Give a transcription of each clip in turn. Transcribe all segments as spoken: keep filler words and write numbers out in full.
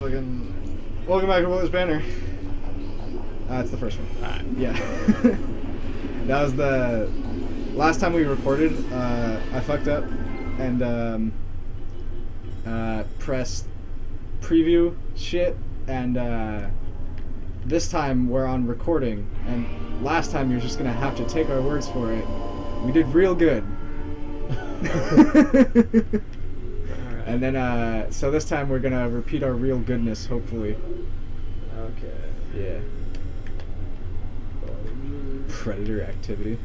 Fucking welcome back to Willis Banner. Uh, it's the first one. Alright. Yeah. That was the last time we recorded. Uh, I fucked up and um, uh, pressed preview shit, and uh, this time we're on recording. And last time you're just gonna have to take our words for it. We did real good. And then, uh, so this time we're gonna repeat our real goodness, hopefully. Okay. Yeah. Predator activity.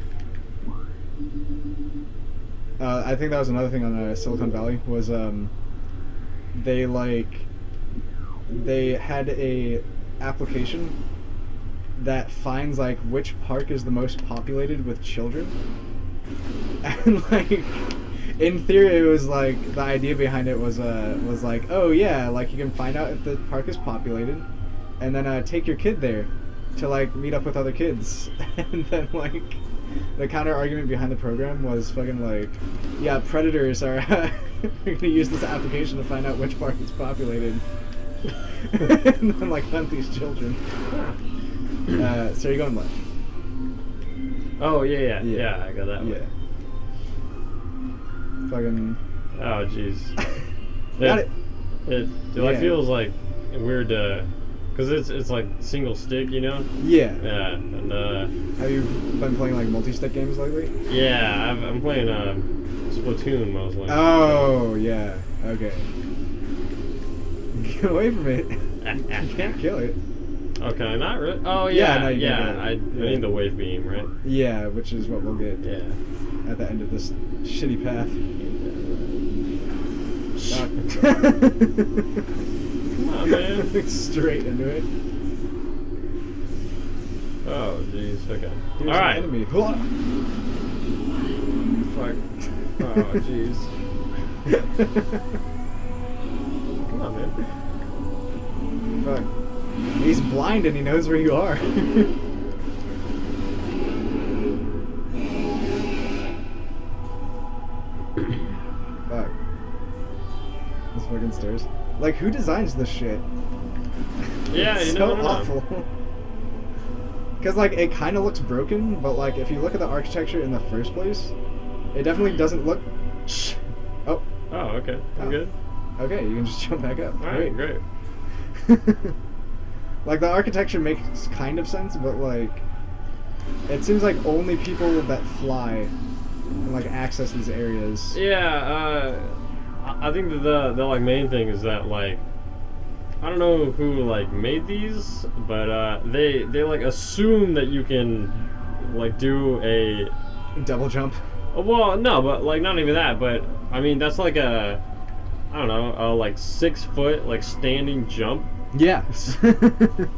Uh, I think that was another thing on uh, Silicon Valley, was, um, they, like, they had a application that finds, like, which park is the most populated with children. And, like, in theory, it was like, the idea behind it was, uh, was like, oh yeah, like, you can find out if the park is populated, and then, uh, take your kid there to, like, meet up with other kids. And then, like, the counter argument behind the program was fucking like, yeah, predators are, uh, are gonna use this application to find out which park is populated. And then, like, hunt these children. Uh, so you're going left. Oh, yeah, yeah, Yeah. yeah, I got that one. Yeah. Fucking... Oh, jeez. Got it. It, it Yeah. like, feels like weird, uh, because it's, it's like single stick, you know? Yeah. Yeah, and, uh... Have you been playing, like, multi-stick games lately? Yeah, I've, I'm playing, uh, Splatoon mostly. Oh, yeah. Okay. Get away from it. You can't kill it. Oh, can I not really? Oh, Yeah, yeah, no, you yeah, can do it. I, I Yeah. need the wave beam, right? Yeah, which is what we'll get Yeah. at the end of this shitty path. Come on, man. Straight into it. Oh, jeez, okay. Here's Alright. an enemy. Fuck. Oh, jeez. Come on, man. Fuck. He's blind and he knows where you are. Fuck. These fucking stairs. Like, who designs this shit? Yeah, It's you so know, no, no. awful. Because, like, it kind of looks broken, but, like, if you look at the architecture in the first place, it definitely doesn't look... Oh. Oh, okay. I'm Oh. good. Okay, you can just jump back up. Alright, great. Like, the architecture makes kind of sense, but, like, it seems like only people that fly can, like, access these areas. Yeah, uh, I I think that the, the, like, main thing is that, like, I don't know who, like, made these, but, uh, they, they, like, assume that you can, like, do a... Double jump. Oh, well, no, but, like, not even that, but, I mean, that's like a, I don't know, a, like, six foot, like, standing jump. Yeah. You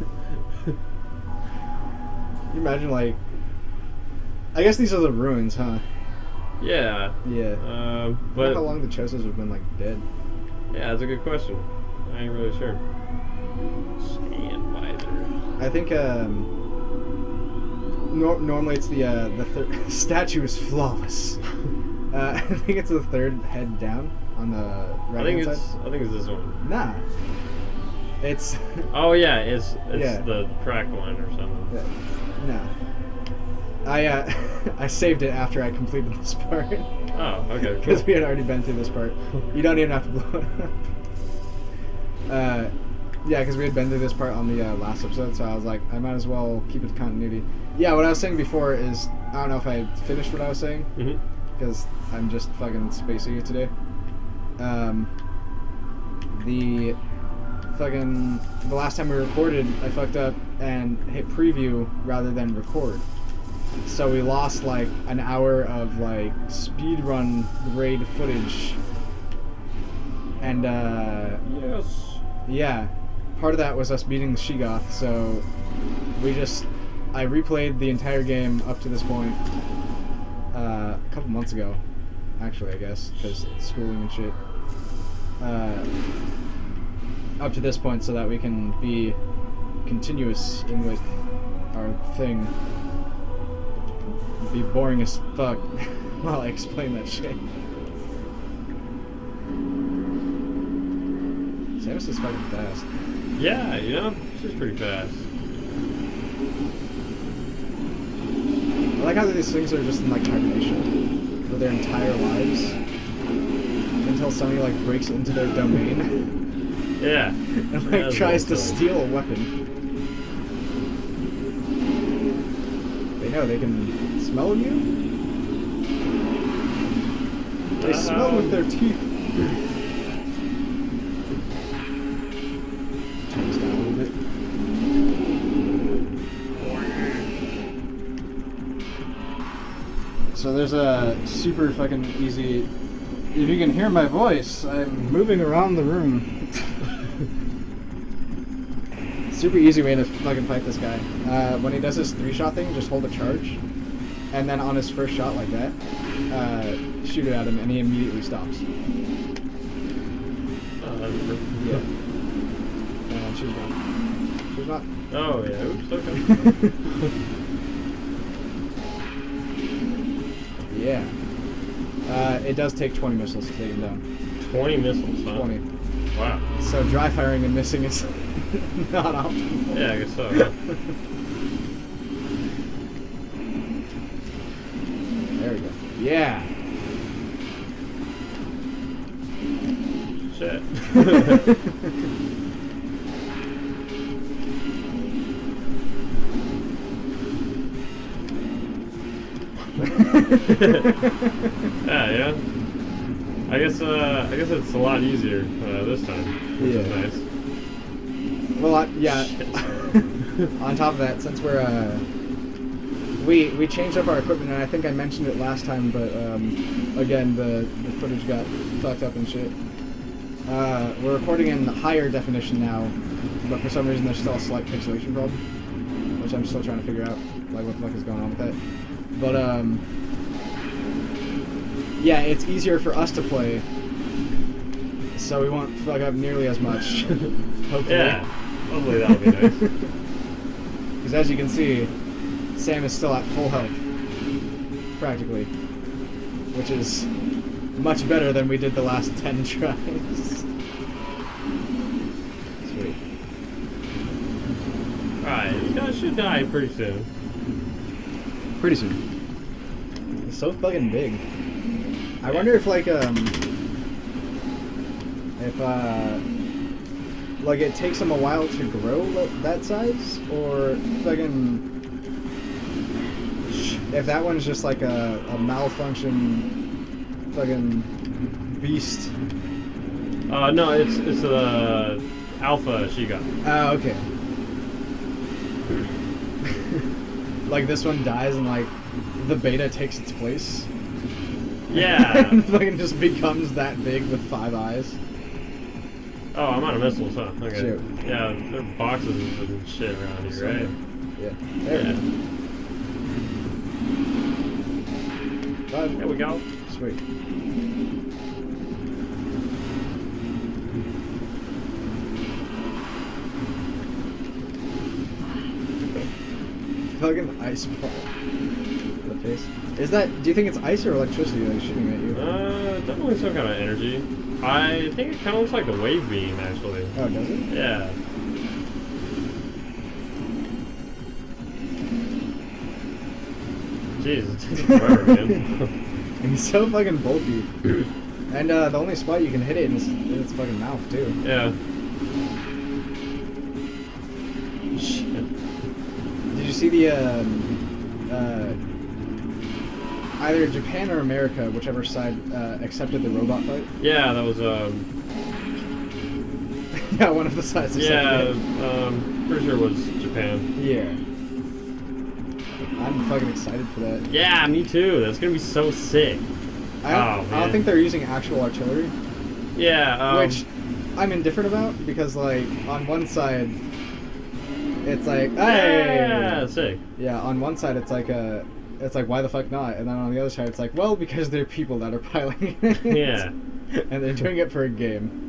imagine, like... I guess these are the ruins, huh? Yeah. Yeah. Um, I wonder but, how long the Chosas have been, like, dead. yeah, that's a good question. I ain't really sure. Scan visor. I think, um... Nor normally it's the, uh, the third... statue is flawless. Uh, I think it's the third head down on the right I think hand it's, side. I think it's this one. Nah. It's... Oh, yeah, it's, it's Yeah. the cracked one or something. Yeah. No. I, uh, I saved it after I completed this part. Oh, okay, Because cool. we had already been through this part. You don't even have to blow it up. Uh, yeah, because we had been through this part on the uh, last episode, so I was like, I might as well keep it to continuity. Yeah, what I was saying before is, I don't know if I finished what I was saying, Mm-hmm. because I'm just fucking spacey today. Um, the fucking, the last time we recorded, I fucked up and hit preview rather than record. So we lost like an hour of like speedrun raid footage. And uh, Yes. yeah, part of that was us beating the Sheegoth, so we just, I replayed the entire game up to this point uh, a couple months ago, actually, I guess, because schooling and shit. Uh, up to this point so that we can be continuous in with our thing. It'd be boring as fuck while I explain that shit. Samus is fucking fast. Yeah, you know, she's pretty fast. I like how these things are just in like hibernation for their entire lives until somebody like breaks into their domain. Yeah. And like tries to steal a weapon. They know they can smell you. They Uh-oh. smell with their teeth. Turn this down a little bit. So there's a super fucking easy. If you can hear my voice, I'm moving around the room. Super easy way to fucking fight this guy. Uh, when he does his three-shot thing, just hold a charge, and then on his first shot like that, uh, shoot it at him, and he immediately stops. Oh, that's perfect. Yeah. And she's not. She's not. Oh, yeah. Oops, okay. Yeah. Uh, it does take twenty missiles to take him down. twenty missiles, huh? twenty. Wow. So dry firing and missing is not optimal. Yeah, I guess so, huh? There we go. Yeah. Shit. Yeah, yeah. I guess uh, I guess it's a lot easier uh, this time, which Yeah. is nice. Well, I, yeah. Shit. On top of that, since we're uh, we we changed up our equipment, and I think I mentioned it last time, but um, again the the footage got fucked up and shit. Uh, we're recording in higher definition now, but for some reason there's still a slight pixelation problem, which I'm still trying to figure out, like what the fuck is going on with that. But um, yeah, it's easier for us to play, so we won't fuck up nearly as much. Hopefully. Yeah, hopefully that'll be nice. Because as you can see, Sam is still at full health, practically, which is much better than we did the last ten tries. Sweet. Alright, you guys should die pretty soon. Pretty soon. It's so fucking big. I wonder if like um if uh like it takes them a while to grow that size, or fucking if that one's just like a, a malfunction fucking beast. Uh, no, it's it's the uh, alpha she got. Oh, okay. Like this one dies and like the beta takes its place. Yeah. And fucking just becomes that big with five eyes. Oh, I'm out of missiles, huh? Okay. Shoot. Yeah, there are boxes and shit around here, right? Yeah. There Yeah. we go. Five. There we go. Sweet. Fucking ice ball. The face. Is that? Do you think it's ice or electricity like shooting at you? Uh, definitely some kind of energy. I think it kind of looks like a wave beam, actually. Oh, does it? Yeah. Jeez, it takes forever, man. He's so fucking bulky. And uh, the only spot you can hit it in is in its fucking mouth too. Yeah. Shit. Did you see the um, uh, either Japan or America, whichever side uh, accepted the robot fight? Yeah, that was um. Yeah, one of the sides. Yeah, accepted it. um, pretty sure it was Japan. Yeah. I'm fucking excited for that. Yeah, me too. That's gonna be so sick. I don't, Oh, I don't man. think they're using actual artillery, Yeah. Um, which I'm indifferent about because, like, on one side, it's like, hey, Yeah, sick. yeah. On one side, it's like a, it's like why the fuck not, and then on the other side, it's like, well, because they're people that are piloting it. Yeah. And they're doing it for a game.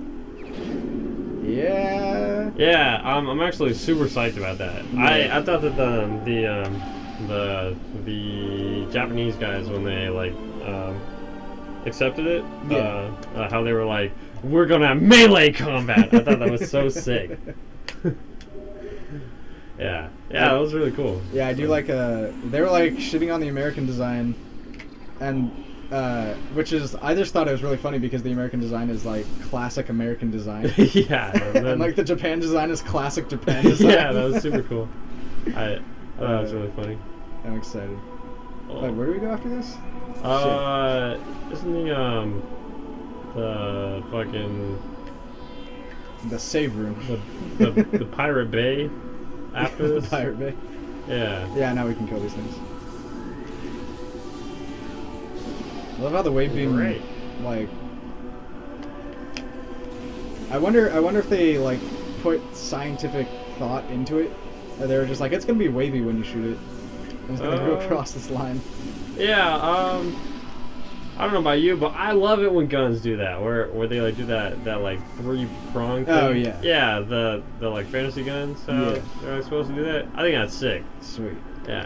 Yeah. Yeah, I'm, I'm actually super psyched about that. I, I thought that the the um, the the Japanese guys, when they like um, accepted it, Yeah. uh, uh, how they were like, we're gonna have melee combat. I thought that was so sick. Yeah, yeah, that was really cool. Yeah, I do like uh they were like shitting on the American design, and uh, which is I just thought it was really funny because the American design is like classic American design. Yeah, and, then, and like the Japan design is classic Japan design. Yeah, that was super cool. I, I thought that was really funny. I'm excited. Oh. Wait, where do we go after this? Uh, Shit. Isn't the um the fucking the save room, the the, the Pirate Bay after this? The Pirate Bay. Yeah. Yeah, now we can kill these things. I love how the wave beam, Great. like. I wonder. I wonder if they like put scientific thought into it, or they were just like, it's gonna be wavy when you shoot it. And it's gonna go Uh, across this line. Yeah. Um. I don't know about you, but I love it when guns do that, where where they like do that that like three prong thing. Oh, yeah. Yeah, the the like fantasy guns. How Yeah. they're like, supposed to do that. I think that's sick. Sweet. Yeah.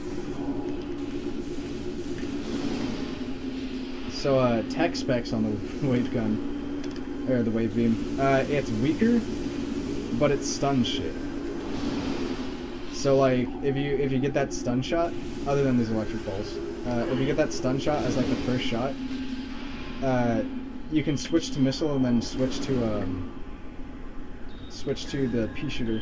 So, uh, tech specs on the wave gun, or the wave beam. Uh, it's weaker, but it stuns shit. So, like, if you if you get that stun shot, other than these electric balls, uh, if you get that stun shot as like the first shot, uh, you can switch to missile and then switch to um, switch to the pea shooter,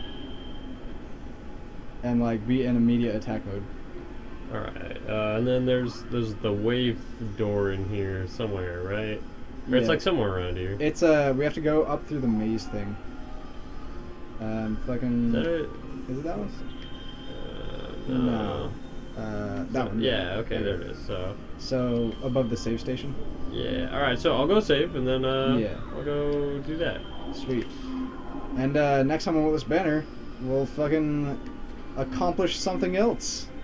and like be in immediate attack mode. All right. Uh, and then there's there's the wave door in here somewhere, right? Or it's Yeah. like somewhere around here. It's uh, we have to go up through the maze thing. Um, fucking. Is that it? Is it that one? Uh, no. No. Uh, that one. Yeah. Okay. There it is. So. So above the save station. Yeah. All right. So I'll go save, and then uh, Yeah. I'll go do that. Sweet. And uh, next time on With This Banner, we'll fucking accomplish something else.